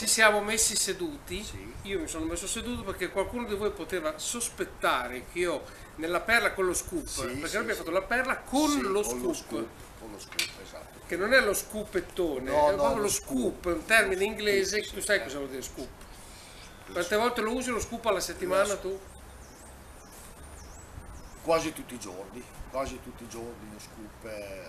ci siamo messi seduti, Sì. io mi sono messo seduto perché qualcuno di voi poteva sospettare che io nella perla con lo scoop, Sì, perché sì, noi abbiamo sì. fatto la perla con Sì, lo con lo scoop, scoop, con lo scoop, esatto. che non è lo scoopettone, No, è no, proprio lo lo scoop, scoop, è un termine lo inglese scoop, che tu sì, sai cosa vuol dire scoop. Lo Quante so. volte lo usi lo scoop alla settimana tu? Quasi tutti i giorni, lo scoop,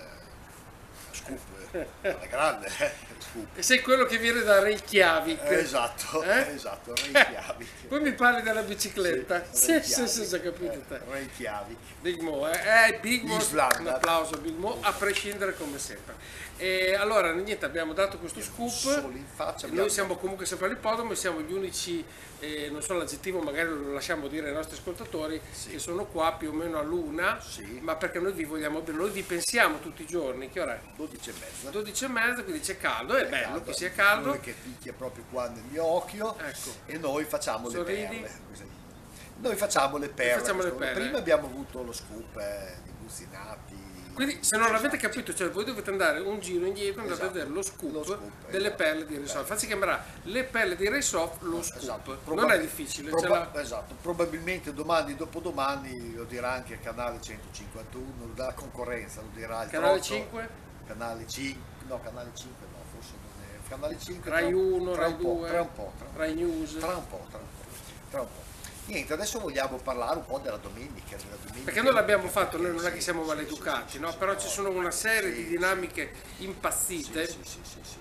scoop, alla grande, scoop. E sei quello che viene da Reykjavik. Esatto, Eh? esatto, Reykjavik. Poi mi parli della bicicletta. Sì, sì, sì, già Reykjavik, capito te. Reykjavik. Big Mo, Big Mo, un Islanda. applauso a Big Mo, a prescindere come sempre. E allora, niente, abbiamo dato questo scoop, Solo in faccia noi abbiamo siamo dato- comunque sempre all'ippodromo, siamo gli unici, non so l'aggettivo, magari lo lasciamo dire ai nostri ascoltatori, che sono qua più o meno a luna, Sì. ma perché noi vi vogliamo bene, noi vi pensiamo tutti i giorni, che ora è? 12 e mezza. 12 e mezza, quindi c'è caldo, è bello Caldo, che sia caldo. Lui che picchia proprio qua nel mio occhio, Ecco. e noi facciamo Sorridi. le perle. Così. Noi facciamo le perle. facciamo le perle. Prima abbiamo avuto lo scoop di Bussinati. Quindi se non l'avete capito, cioè voi dovete andare un giro indietro e andate a Esatto. vedere lo scoop, Lo scoop, delle esatto. perle di Resoft. Infatti si chiamerà le perle di Resoft lo scoop. Esatto. Non è difficile. ce l'ha- Esatto. Probabilmente domani, dopodomani lo dirà anche il canale 151 della concorrenza, lo dirà il Canale Trotto, 5? Canale 5, no, Canale 5 no, forse non è. Canale 5 Rai tra- 1, tra Rai un po', 2, tra un po', tra un po'. Rai News. Tra un po'. Niente, adesso vogliamo parlare un po' della domenica. Perché noi l'abbiamo fatto, noi non è che siamo maleducati, no? Però ci sono una serie di dinamiche impazzite. Sì.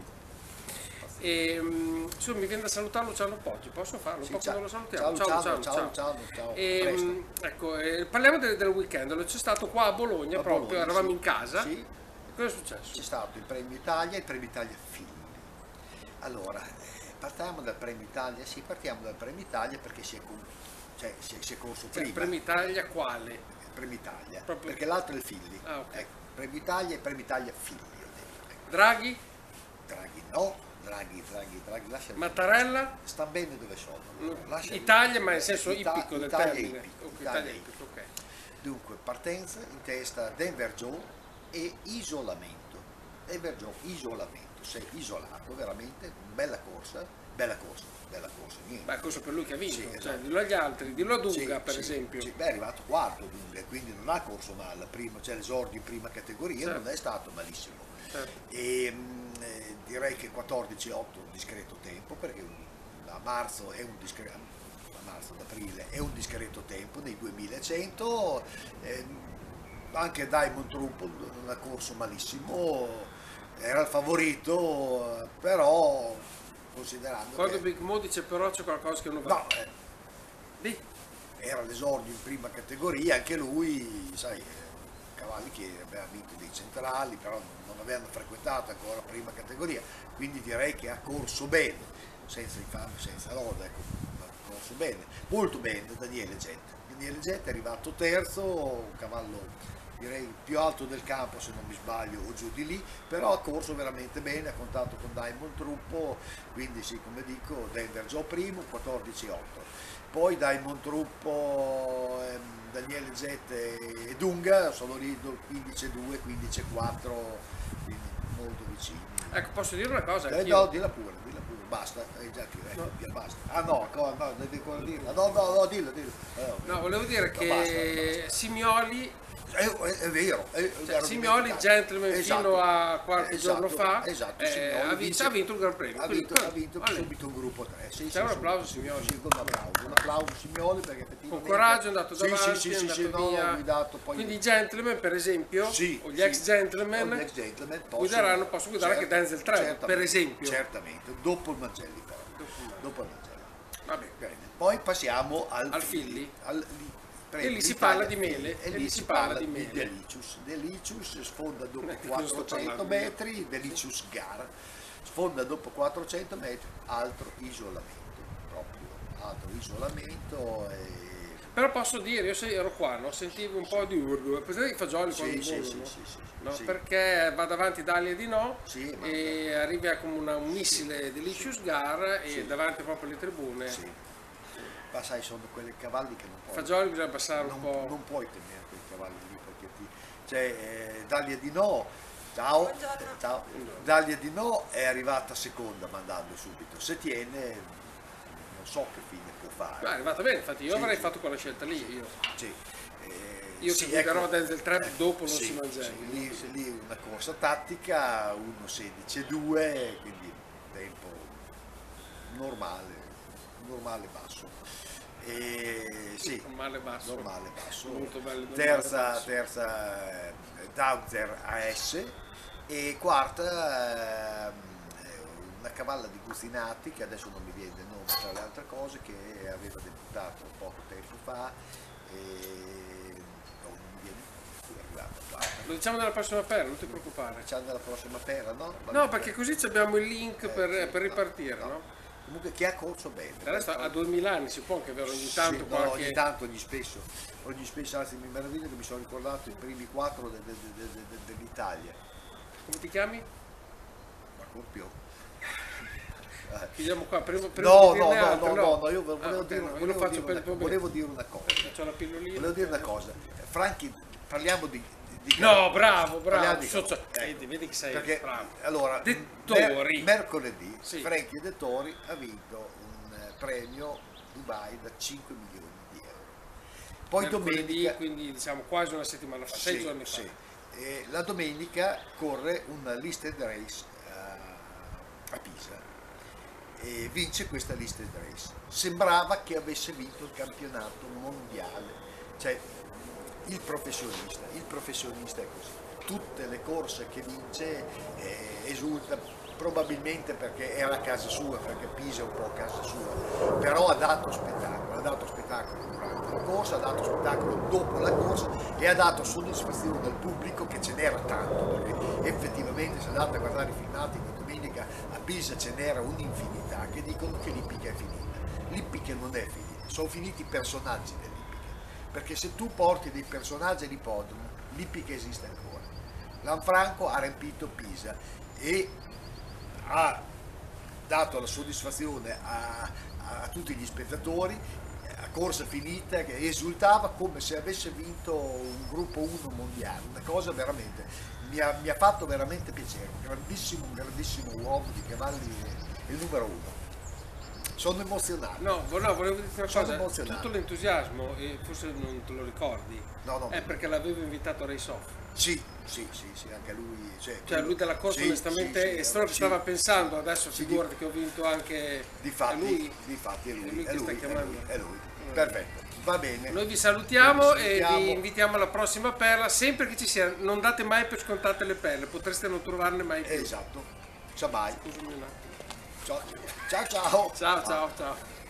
E su, mi viene da salutarlo Luciano Poggi, posso farlo? Sì, Un po' ciao. come lo salutiamo? Ciao. E, Presto. ecco, parliamo del weekend, c'è stato qua a Bologna A proprio, Bologna, eravamo sì. in casa. Sì. Cosa è successo? C'è stato il Premio Italia e il Premio Italia Film. Allora, partiamo dal Premio Italia, sì, partiamo dal Premio Italia perché si è corso Cioè, prima. Premio Italia quale? Il Premio Italia, Proprio- perché l'altro è il Filli. Ah, ok. Ecco, Premio Italia e Premio Italia Filli, ho detto. Ecco. Draghi? Draghi no, Draghi, lascia Mattarella? sta bene dove sono. Lascia Italia, ma nel senso Ita- ippico del Italia termine. ippico, Ok, Italia Italia ippico. ippico, ok. Dunque, partenza in testa Denver Joe e isolamento. Denver Joe, isolamento, sei isolato, veramente, bella corsa, niente. Beh, questo per lui che ha vinto, Sì, cioè, esatto. dillo agli altri, dillo a Dunga Sì, per sì, esempio. sì. Beh, è arrivato quarto Dunga, quindi non ha corso male, cioè l'esordio in prima categoria Certo. non è stato malissimo. Certo. E direi che 14,8 è un discreto tempo, perché a marzo è un discreto, a marzo, ad aprile è un discreto tempo, nei 2100, anche Diamond Trouble non ha corso malissimo, era il favorito, però considerando Quando che Big Mo dice però c'è qualcosa che non va. no, Lì. era l'esordio in prima categoria, anche lui, sai, cavalli che aveva vinto dei centrali, però non avevano frequentato ancora prima categoria, quindi direi che ha corso bene, senza infame, senza lode, ecco, ha corso bene, molto bene Daniele Jett. Daniele Jett è arrivato terzo, un cavallo direi più alto del campo se non mi sbaglio o giù di lì, però ha corso veramente bene, ha contato con Diamond Truppo, quindi sì, come dico, Denver Joe primo, 14,8. Poi Diamond Truppo, Daniele Jett e Dunga sono lì 15,2, 15,4, quindi molto vicini. Ecco, posso dire una cosa? No, Anch'io. dilla pure, basta, già che No. basta. Ah no, devi ancora dirla. No, dillo. No, volevo dire No, che basta. Simioli, È vero. cioè, Simioli, gentleman Esatto. fino a qualche giorno fa, esatto, ha vinto il Gran Premio. ha vinto, quindi, vale. subito un gruppo 3. Sì, C'è un applauso, Simioli. Sì, un applauso Simioli perché Con effettivamente coraggio è andato Sì, davanti, sì, è sì, andato sì, no, via. ha guidato poi. Quindi i gentleman, per esempio, Sì, o gli sì. ex gentleman, O gli ex gentleman possono guidare anche Denzel Travel, per esempio. Certamente, dopo il Mangelli però. Dopo il Mangelli. Vabbè. Bene. Poi passiamo Al Filli. Premio E lì si Italia parla di Filli. mele, E lì si parla di Delicious. Delicious sfonda dopo Di cosa sto 400 parlando? metri, Delicious gara. Sfonda dopo 400 metri, altro isolamento, proprio altro isolamento. Però posso dire, io se ero qua, no? Sentivo un po' di urlo, presente i fagioli quando Sì, volano, sì. no? Sì. Perché va davanti Dalia di no Sì, ma- e arriva come un missile Delicious Gar e davanti proprio alle tribune. Sì. Ma sai, sono quei cavalli che non puoi. Fagioli bisogna abbassare un po'. Non puoi tenere quei cavalli lì perché cioè, Dalia di no Ciao. Buongiorno. Ciao. Dalia Di No è arrivata seconda mandando subito. Se tiene, non so che fine può Ma è fare. arrivata bene, infatti io Sì, avrei sì. fatto quella scelta lì. Sì. Io sì, che guiderò ecco. Denzel Trap dopo non Sì, si mangia. sì, lì una corsa tattica, 1.16.2, quindi tempo normale, normale basso. Sì, Male basso. normale basso. Molto bello, normale Terza, basso. Dauzer AS e quarta una cavalla di Gustinati che adesso non mi viene il nome tra le altre cose, che aveva debuttato poco tempo fa e non mi viene più arrivato quarta. Lo diciamo nella prossima perla, non ti preoccupare. C'è nella prossima pera, no? No, perché così abbiamo il link per Sì, ripartire, no. no? Comunque che ha corso bene. Del resto a 2000 anni si può anche avere ogni tanto Sì, no, qualche... ogni tanto, ogni spesso, anzi mi meraviglio che mi sono ricordato i primi quattro dell'Italia. Come ti chiami? Ma Corpio. Chiudiamo qua, prima No, di no, dirne no, altre, no, no, io volevo ok, dire, no, io lo faccio per il tuo bene. volevo dire una cosa. Faccio la pillolina. Volevo dire una cosa. Franchi, parliamo di No, bravo, parliamo bravo. di Vedi che sei perché bravo. allora Dettori. mercoledì Sì. Franchi Dettori ha vinto un premio Dubai da 5 milioni di euro. Poi Mercoledì, domenica, quindi diciamo quasi una settimana fa, 6 giorni fa. sì. E la domenica corre una listed race a Pisa e vince questa listed race. Sembrava che avesse vinto il campionato mondiale, cioè il professionista è così. Tutte le corse che vince esulta, probabilmente perché era a casa sua, perché Pisa è un po' a casa sua, però ha dato spettacolo durante la corsa, ha dato spettacolo dopo la corsa e ha dato soddisfazione al pubblico, che ce n'era tanto, perché effettivamente se andate a guardare i filmati di domenica a Pisa ce n'era un'infinità che dicono che l'Ippica è finita. L'Ippica non è finita, sono finiti i personaggi dell'Ippica, perché se tu porti dei personaggi all'ippodromo, l'Ippica esiste ancora. Lanfranco ha riempito Pisa e ha dato la soddisfazione a tutti gli spettatori, a corsa finita, che esultava come se avesse vinto un gruppo 1 mondiale, una cosa veramente, mi ha fatto veramente piacere, un grandissimo uomo di cavalli, il numero 1. Sono emozionato. No, volevo dirti una Sono cosa, emozionato. tutto l'entusiasmo, e forse non te lo ricordi, No, è perché l'avevo invitato a Race Off. Sì, anche lui. Cioè lui della corsa sì, onestamente sì, è solo che stava pensando, adesso sì, figurati che ho vinto anche difatti, è lui. difatti è lui, È lui che sta chiamando. è lui. Perfetto, va bene. Noi vi salutiamo Vi e salutiamo. vi invitiamo alla prossima perla, sempre che ci sia, non date mai per scontate le perle, potreste non trovarne mai più. Esatto, ciao, bye. Scusami un attimo. Ciao, ciao. Ciao ciao ciao.